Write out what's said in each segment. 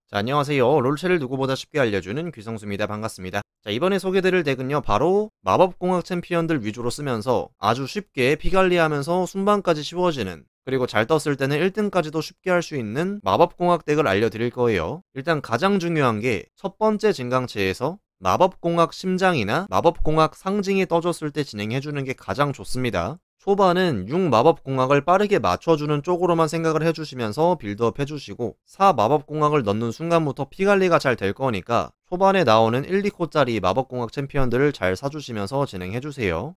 자, 안녕하세요. 롤체를 누구보다 쉽게 알려주는 귀성수입니다. 반갑습니다. 자, 이번에 소개드릴 덱은요, 바로 마법공학 챔피언들 위주로 쓰면서 아주 쉽게 피관리하면서 순방까지 쉬워지는, 그리고 잘 떴을 때는 1등까지도 쉽게 할 수 있는 마법공학 덱을 알려드릴 거예요. 일단 가장 중요한 게 첫 번째 진강체에서 마법공학 심장이나 마법공학 상징이 떠줬을 때 진행해주는 게 가장 좋습니다. 초반은 6마법공학을 빠르게 맞춰주는 쪽으로만 생각을 해주시면서 빌드업 해주시고 4마법공학을 넣는 순간부터 피관리가 잘 될 거니까 초반에 나오는 1, 2코짜리 마법공학 챔피언들을 잘 사주시면서 진행해주세요.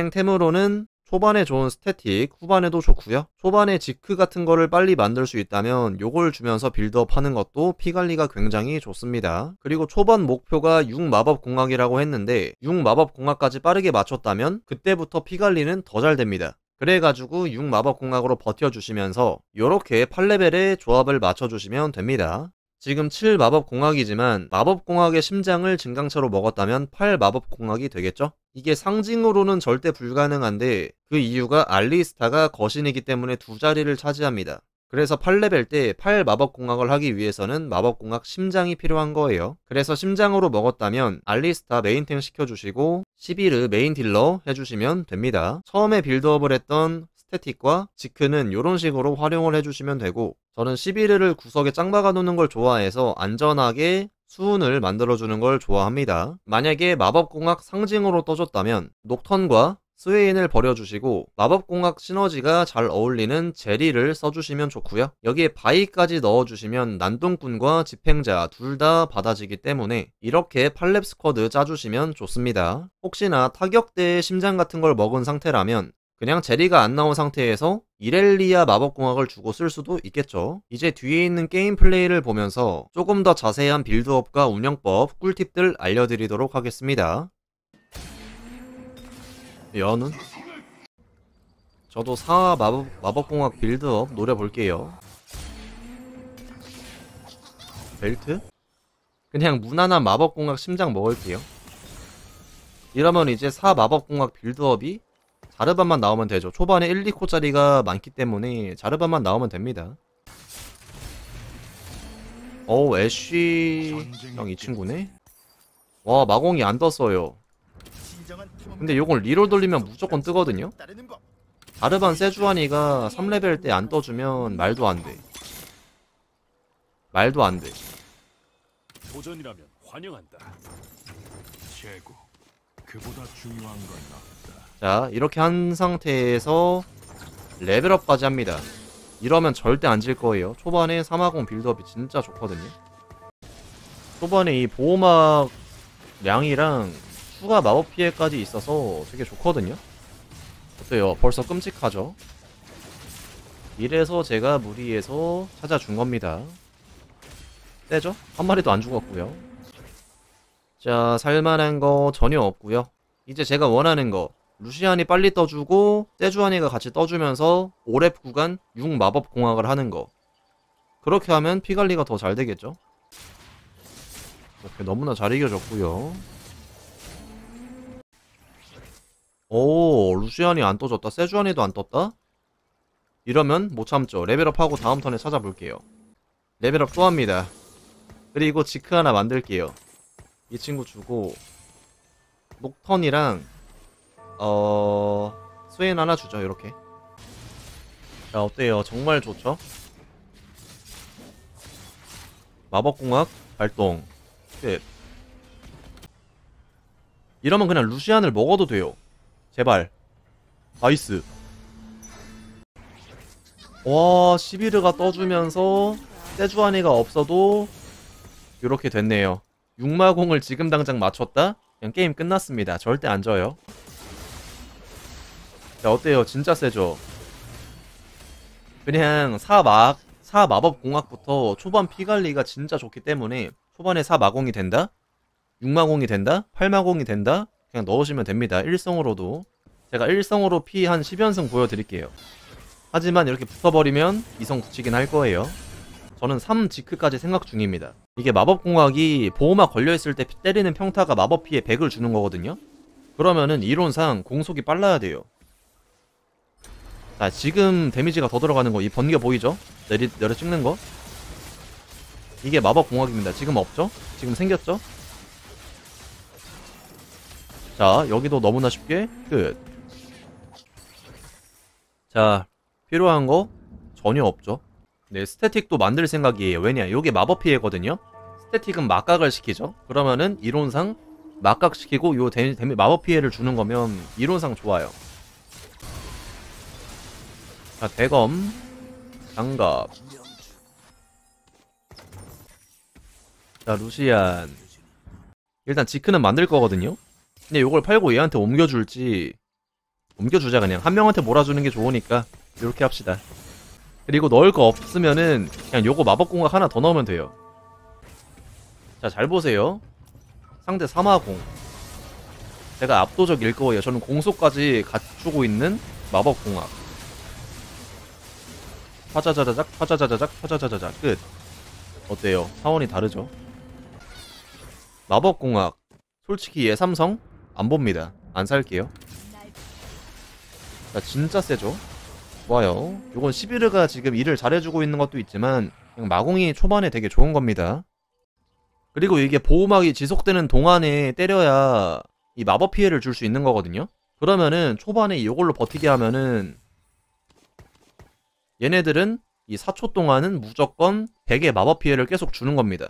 진행템으로는 초반에 좋은 스태틱, 후반에도 좋고요. 초반에 지크 같은 거를 빨리 만들 수 있다면 요걸 주면서 빌드업 하는 것도 피관리가 굉장히 좋습니다. 그리고 초반 목표가 6마법공학이라고 했는데 6마법공학까지 빠르게 맞췄다면 그때부터 피관리는 더 잘 됩니다. 그래가지고 6마법공학으로 버텨주시면서 요렇게 8레벨의 조합을 맞춰주시면 됩니다. 지금 7마법공학이지만 마법공학의 심장을 증강체로 먹었다면 8마법공학이 되겠죠? 이게 상징으로는 절대 불가능한데 그 이유가 알리스타가 거신이기 때문에 두 자리를 차지합니다. 그래서 8레벨 때 8마법공학을 하기 위해서는 마법공학 심장이 필요한 거예요. 그래서 심장으로 먹었다면 알리스타 메인탱 시켜주시고 11르 메인 딜러 해주시면 됩니다. 처음에 빌드업을 했던 스태틱과 지크는 이런 식으로 활용을 해주시면 되고, 저는 11르를 구석에 짱 박아 놓는 걸 좋아해서 안전하게 수운을 만들어주는 걸 좋아합니다. 만약에 마법공학 상징으로 떠줬다면 녹턴과 스웨인을 버려주시고 마법공학 시너지가 잘 어울리는 제리를 써주시면 좋고요. 여기에 바위까지 넣어주시면 난동꾼과 집행자 둘 다 받아지기 때문에 이렇게 8렙 스쿼드 짜주시면 좋습니다. 혹시나 타격대의 심장 같은 걸 먹은 상태라면 그냥 제리가 안 나온 상태에서 이렐리아 마법공학을 주고 쓸 수도 있겠죠. 이제 뒤에 있는 게임 플레이를 보면서 조금 더 자세한 빌드업과 운영법, 꿀팁들 알려드리도록 하겠습니다. 연운? 저도 4 마법공학 빌드업 노려볼게요. 벨트? 그냥 무난한 마법공학 심장 먹을게요. 이러면 이제 4 마법공학 빌드업이 자르반만 나오면 되죠. 초반에 1, 2코짜리가 많기 때문에 자르반만 나오면 됩니다. 애쉬랑 이 친구네? 와, 마공이 안 떴어요. 근데 요걸 리롤 돌리면 무조건 뜨거든요? 자르반 세주아니가 3레벨 때 안 떠주면 말도 안 돼. 말도 안 돼. 도전이라면 환영한다. 최고. 그보다 중요한 건 없다. 자, 이렇게 한 상태에서 레벨업까지 합니다. 이러면 절대 안 질 거예요. 초반에 350 빌드업이 진짜 좋거든요. 초반에 이 보호막 량이랑 추가 마법 피해까지 있어서 되게 좋거든요. 어때요? 벌써 끔찍하죠? 이래서 제가 무리해서 찾아준 겁니다. 세죠? 한 마리도 안 죽었고요. 자, 살만한 거 전혀 없고요. 이제 제가 원하는 거 루시안이 빨리 떠주고 세주아니가 같이 떠주면서 5렙 구간 6마법공학을 하는 거. 그렇게 하면 피관리가 더 잘 되겠죠? 이렇게 너무나 잘 이겨졌고요. 오, 루시안이 안 떠졌다. 세주아니도 안 떴다? 이러면 못 참죠. 레벨업하고 다음 턴에 찾아볼게요. 레벨업 또 합니다. 그리고 지크 하나 만들게요. 이 친구 주고 녹턴이랑 스웨인 하나 주죠. 이렇게. 자, 어때요? 정말 좋죠? 마법공학 발동 끝. 이러면 그냥 루시안을 먹어도 돼요. 제발. 나이스. 와, 11르가 떠주면서 세주아니가 없어도 이렇게 됐네요. 6마공을 지금 당장 맞췄다? 그냥 게임 끝났습니다. 절대 안 져요. 자, 어때요? 진짜 세죠? 그냥 4마법공학부터 초반 피관리가 진짜 좋기 때문에 초반에 4마공이 된다? 6마공이 된다? 8마공이 된다? 그냥 넣으시면 됩니다. 1성으로도. 제가 1성으로 피 한 10연승 보여드릴게요. 하지만 이렇게 붙어버리면 2성 붙이긴 할 거예요. 저는 3지크까지 생각 중입니다. 이게 마법공학이 보호막 걸려있을 때 때리는 평타가 마법 피해 100을 주는 거거든요? 그러면은 이론상 공속이 빨라야 돼요. 자, 지금 데미지가 더 들어가는 거 이 번개 보이죠? 내려 찍는 거? 이게 마법 공학입니다. 지금 없죠? 지금 생겼죠? 자, 여기도 너무나 쉽게 끝. 자, 필요한 거 전혀 없죠. 네, 스태틱도 만들 생각이에요. 왜냐, 요게 마법 피해거든요. 스태틱은 막각을 시키죠. 그러면은 이론상 막각시키고 요 마법 피해를 주는 거면 이론상 좋아요. 자, 대검, 장갑. 자, 루시안. 일단 지크는 만들 거거든요. 근데 요걸 팔고 얘한테 옮겨줄지, 옮겨주자. 그냥 한 명한테 몰아주는 게 좋으니까 이렇게 합시다. 그리고 넣을 거 없으면은 그냥 요거 마법공학 하나 더 넣으면 돼요. 자, 잘 보세요. 상대 3화공. 제가 압도적일 거예요. 저는 공속까지 갖추고 있는 마법공학. 파자자자작, 파자자자작, 파자자자작. 끝. 어때요? 차원이 다르죠? 마법공학. 솔직히 얘 삼성 안 봅니다. 안 살게요. 자, 진짜 세죠? 좋아요. 요건 시비르가 지금 일을 잘해주고 있는 것도 있지만 그냥 마공이 초반에 되게 좋은 겁니다. 그리고 이게 보호막이 지속되는 동안에 때려야 이 마법 피해를 줄 수 있는 거거든요. 그러면은 초반에 이걸로 버티게 하면은 얘네들은 이 4초 동안은 무조건 100의 마법 피해를 계속 주는 겁니다.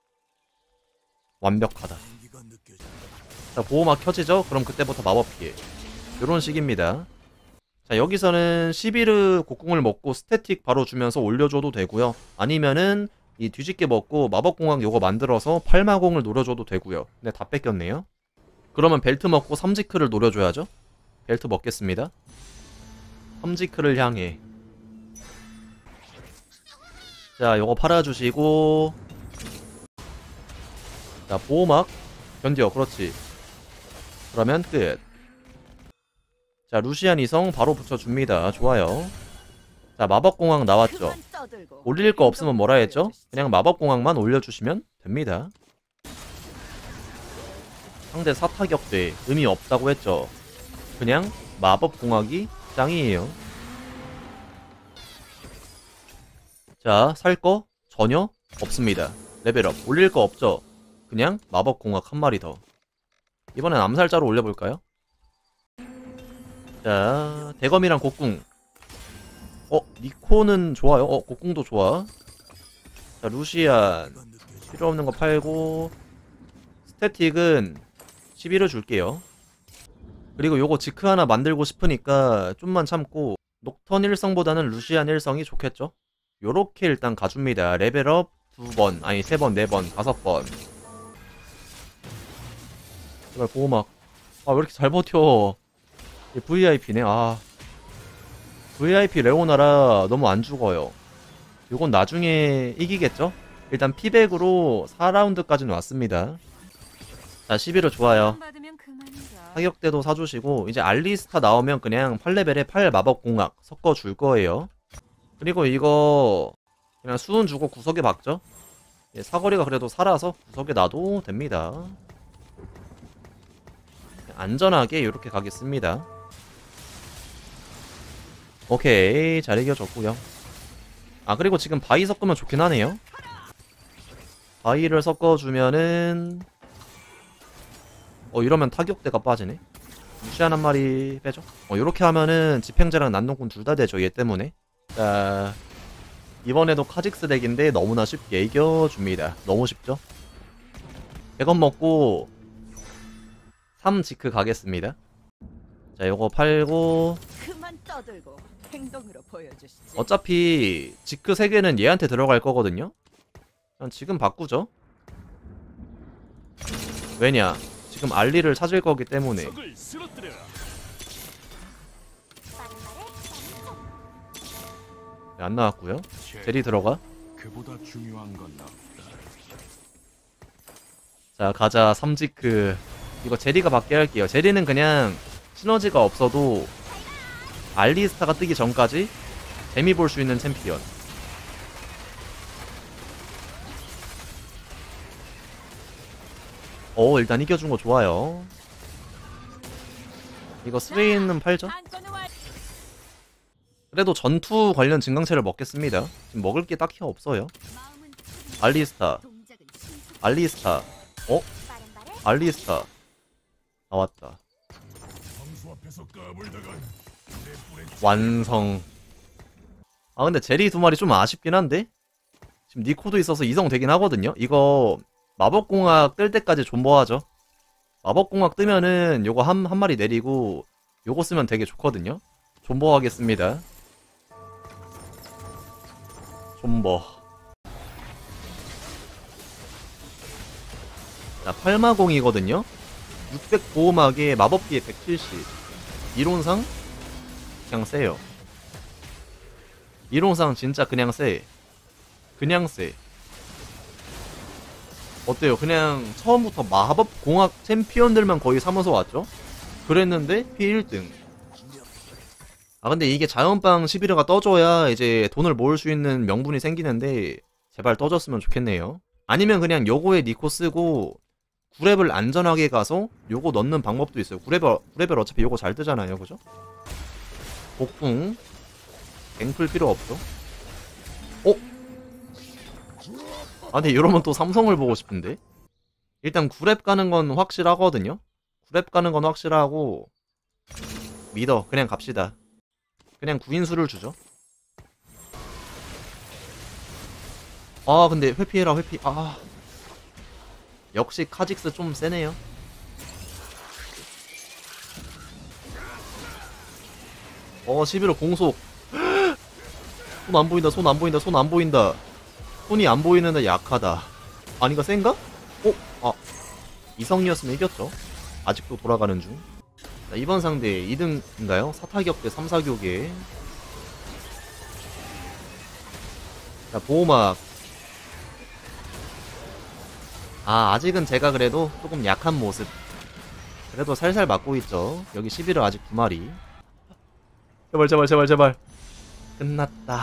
완벽하다. 자, 보호막 켜지죠? 그럼 그때부터 마법 피해. 요런 식입니다. 자, 여기서는 시비르 곡궁을 먹고 스태틱 바로 주면서 올려줘도 되고요. 아니면은 이 뒤집게 먹고 마법공학 요거 만들어서 팔마공을 노려줘도 되고요. 근데 다 뺏겼네요. 그러면 벨트 먹고 삼지크를 노려줘야죠. 벨트 먹겠습니다. 삼지크를 향해. 자, 요거 팔아주시고. 자, 보호막 견뎌. 그렇지. 그러면 끝. 자, 루시안 이성 바로 붙여줍니다. 좋아요. 자, 마법공학 나왔죠. 올릴 거 없으면 뭐라 했죠? 그냥 마법공학만 올려주시면 됩니다. 상대 사타격대 의미 없다고 했죠. 그냥 마법공학이 짱이에요. 자, 살 거 전혀 없습니다. 레벨업 올릴 거 없죠? 그냥 마법공학 한 마리 더. 이번엔 암살자로 올려볼까요? 자, 대검이랑 곡궁. 니코는 좋아요. 곡궁도 좋아. 자, 루시안 필요 없는 거 팔고. 스태틱은 11을 줄게요. 그리고 요거 지크 하나 만들고 싶으니까 좀만 참고 녹턴 1성보다는 루시안 1성이 좋겠죠? 요렇게 일단 가줍니다. 레벨업 2번, 아니 3번, 4번, 5번. 제발 보호막. 왜 이렇게 잘 버텨. VIP네. VIP 레오나라 너무 안 죽어요. 요건 나중에 이기겠죠? 일단 피백으로 4라운드까지는 왔습니다. 자, 11호 좋아요. 타격대도 사주시고 이제 알리스타 나오면 그냥 8레벨에 8 마법공학 섞어줄 거예요. 그리고 이거 그냥 수은 주고 구석에 박죠? 사거리가 그래도 살아서 구석에 놔도 됩니다. 안전하게 이렇게 가겠습니다. 오케이, 잘 이겨줬고요. 그리고 지금 바위 섞으면 좋긴 하네요. 바위를 섞어주면은 이러면 타격대가 빠지네. 루시안 한 마리 빼죠. 요렇게 하면은 집행자랑 난동꾼 둘 다 되죠, 얘 때문에. 자, 이번에도 카직스 덱인데 너무나 쉽게 이겨줍니다. 너무 쉽죠? 100원 먹고 3지크 가겠습니다. 자, 요거 팔고. 그만 떠들고 행동으로 보여주시지. 어차피 지크 3개는 얘한테 들어갈 거거든요. 그냥 지금 바꾸죠. 왜냐, 지금 알리를 찾을 거기 때문에. 네, 안 나왔고요. 제리 들어가. 그보다 중요한 건 없다. 자, 가자. 3지크. 이거 제리가 받게 할게요. 제리는 그냥 시너지가 없어도 알리스타가 뜨기 전까지 재미 볼 수 있는 챔피언. 일단 이겨준 거 좋아요. 이거 스웨인은 팔죠? 그래도 전투 관련 증강체를 먹겠습니다. 지금 먹을 게 딱히 없어요. 알리스타. 알리스타. 어? 알리스타. 나왔다. 완성. 아 근데 제리 두 마리 좀 아쉽긴 한데? 지금 니코도 있어서 이성 되긴 하거든요? 이거 마법공학 뜰 때까지 존버하죠. 마법공학 뜨면은 요거 한 마리 내리고 요거 쓰면 되게 좋거든요? 존버하겠습니다. 존버. 자, 8마공이거든요? 600 보호막에 마법기에 170. 이론상 그냥 세요. 이론상 진짜 그냥 세. 그냥 세. 어때요? 그냥 처음부터 마법공학 챔피언들만 거의 사면서 왔죠? 그랬는데 P1등. 아 근데 이게 자연빵 11회가 떠줘야 이제 돈을 모을 수 있는 명분이 생기는데 제발 떠줬으면 좋겠네요. 아니면 그냥 요거에 니코 쓰고 9렙을 안전하게 가서 요거 넣는 방법도 있어요. 9렙을 어차피 요거 잘 뜨잖아요. 그죠? 복궁 갱플 필요 없죠. 어? 아 근데 이러면 또 삼성을 보고 싶은데. 일단 9렙 가는 건 확실하거든요. 9렙 가는 건 확실하고 믿어. 그냥 갑시다. 그냥 구인수를 주죠. 아 근데 회피해라 회피. 아 역시 카직스 좀 세네요. 어 11호 공속. 손 안 보인다 손 안 보인다 손 안 보인다. 손이 안 보이는데 약하다. 아니가 센가? 어? 아 이성이었으면 이겼죠. 아직도 돌아가는 중. 자, 이번 상대 2등인가요? 사타격 대 3사교계. 자 보호막. 아 아직은 제가 그래도 조금 약한 모습. 그래도 살살 맞고 있죠. 여기 11호 아직 2마리. 제발 제발 제발 제발. 끝났다.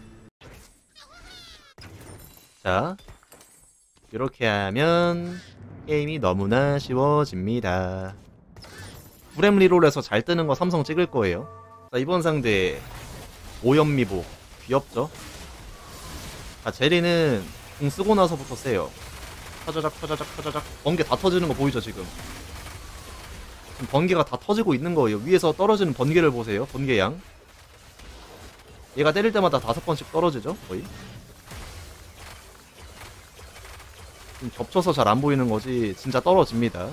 자 이렇게 하면 게임이 너무나 쉬워집니다. 9렘 리롤에서 잘 뜨는 거 삼성 찍을 거예요. 자 이번 상대 오연미보 귀엽죠? 자 제리는 공 쓰고 나서부터 세요. 터자작 터자작 터자작. 번개 다 터지는 거 보이죠 지금? 지금 번개가 다 터지고 있는 거예요. 위에서 떨어지는 번개를 보세요. 번개양. 얘가 때릴 때마다 5번씩 떨어지죠 거의. 지금 겹쳐서 잘 안 보이는 거지 진짜 떨어집니다.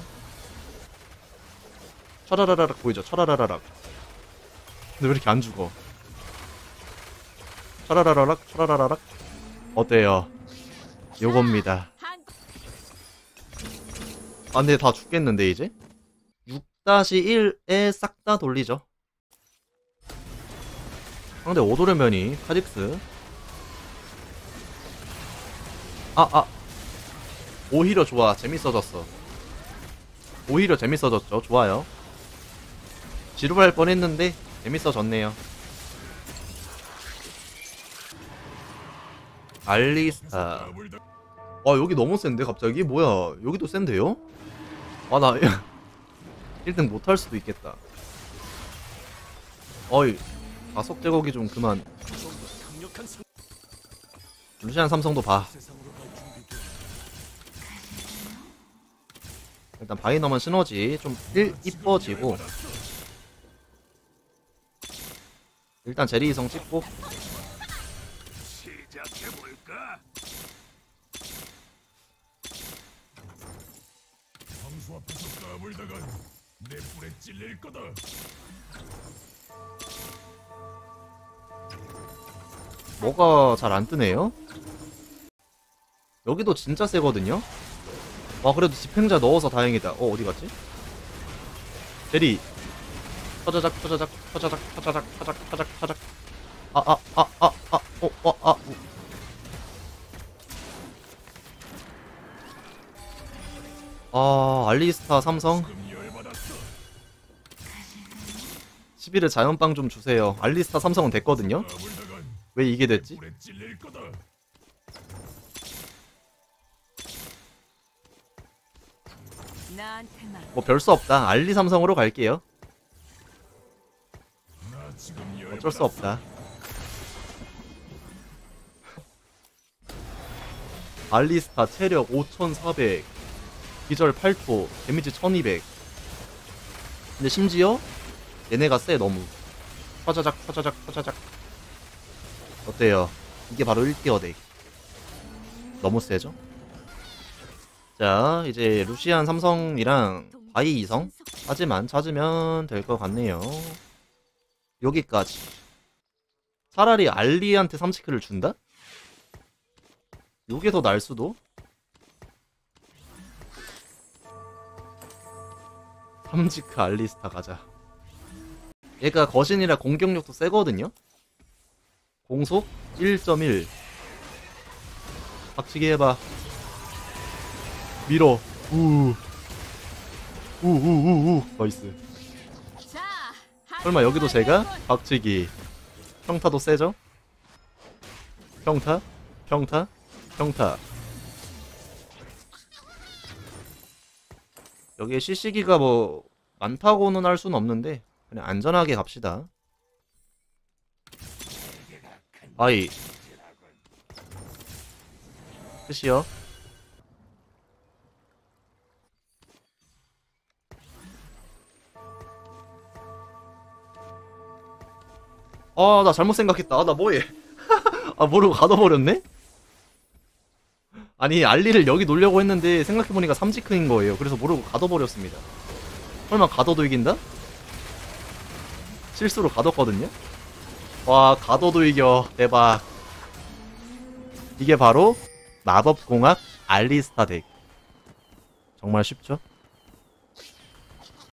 철라라락 보이죠? 철라라락. 근데 왜 이렇게 안 죽어? 철라라락 철라라락. 어때요? 요겁니다. 아 근데 다 죽겠는데 이제? 6-1에 싹 다 돌리죠. 상대 오도레면이 카직스. 오히려 좋아. 재밌어졌어. 오히려 재밌어졌죠. 좋아요. 지루할 뻔했는데 재밌어졌네요. 알리스타. 여기 너무 센데 갑자기? 뭐야 여기도 센데요? 아 나 1등 못할 수도 있겠다. 어이 가속 제거기 좀 그만. 루시안 삼성도 봐. 일단 바이너만 시너지 좀 이뻐지고. 일단 제리 이성 찍고. 뭐가 잘 안 뜨네요? 여기도 진짜 세거든요? 와 그래도 집행자 넣어서 다행이다. 어디 갔지? 제리 터자작 터자작 터자작 터자작 터자작 터자작 터자작. 알리스타 삼성 11회 자연빵 좀 주세요. 알리스타 삼성은 됐거든요? 왜 이게 됐지? 뭐 별 수 없다. 알리 삼성으로 갈게요. 어쩔 수 없다. 알리스타 체력 5400, 기절 8초, 데미지 1200. 근데 심지어 얘네가 세. 너무 터자작 터자작 터자작. 어때요? 이게 바로 1티어 덱. 너무 세죠? 자, 이제 루시안 삼성이랑 바이 이성 하지만 찾으면 될 것 같네요. 여기까지. 차라리 알리한테 3치크를 준다? 요게 더 날 수도? 3치크 알리스타 가자. 얘가 거신이라 공격력도 세거든요? 공속 1.1. 박치기 해봐. 밀어. 우우우우 나이스. 설마 여기도 제가 박치기. 평타도 세죠? 평타, 평타, 평타. 여기에 CC기가 뭐 많다고는 할 수는 없는데 그냥 안전하게 갑시다. 아이 끝이요. 아, 나 잘못 생각했다. 아, 나 뭐해. 아, 모르고 가둬버렸네? 아니, 알리를 여기 놓으려고 했는데 생각해보니까 삼지크인 거예요. 그래서 모르고 가둬버렸습니다. 설마 가둬도 이긴다? 실수로 가뒀거든요? 와, 가둬도 이겨. 대박. 이게 바로 마법공학 알리스타 덱. 정말 쉽죠?